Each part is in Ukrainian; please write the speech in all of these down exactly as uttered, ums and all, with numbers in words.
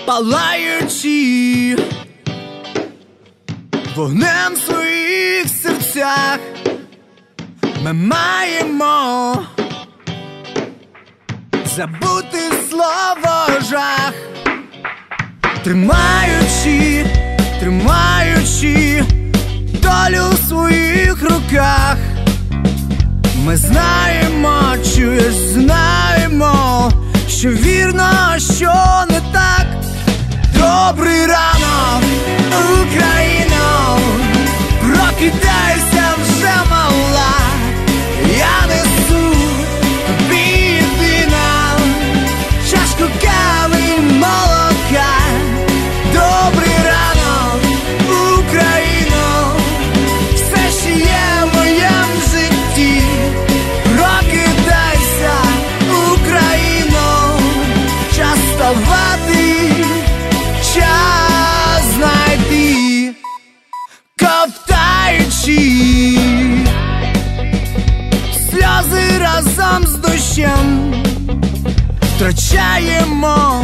палаючи вогнем в своїх серцях, ми маємо забути слово жах. Тримаючи, тримаючи долю в своїх руках, ми знаємо, чуєш, знаємо, що вірно, а що не так. Добрий ранок, Україно, прокидайся вже, мала. Я несу тобі єдина чашку кави й молока. Добрий ранок, Україно, все, що є в моєму житті. Прокидайся, Україно, час вставати, час знайти. Ковтаючи сльози разом з дощем, втрачаємо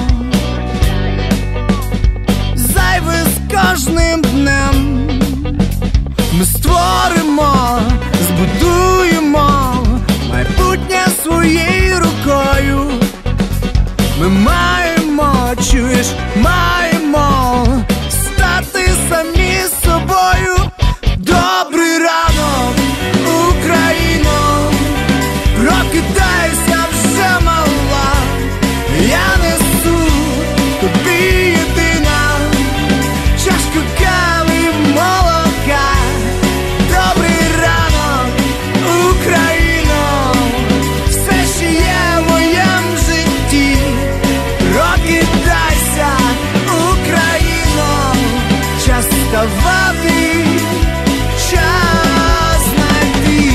зайве з кожним днем. Ми створимо, збудуємо майбутнє своєю рукою. Ми маємо, чуєш, маємо стати самі собою. Добрий ранок, Україно, прокидайся вже, мала. Я несу тобі єдина чашку кави й молока. Добрий ранок, Україно, все, що є в моєму житті. Прокидайся, Україно, час вставати, час знайти.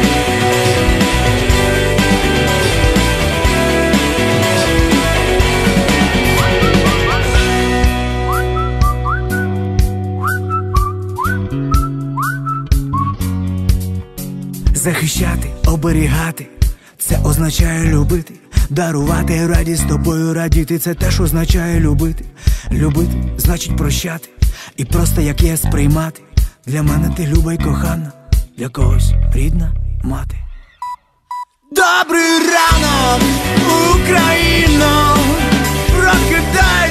Захищати, оберігати — це означає любити. Дарувати радість тобою, радіти — це теж означає любити. Любити — значить прощати і просто як є сприймати. Для мене ти люба й кохана, для когось рідна мати. Добрий ранок, Україно, прокидай.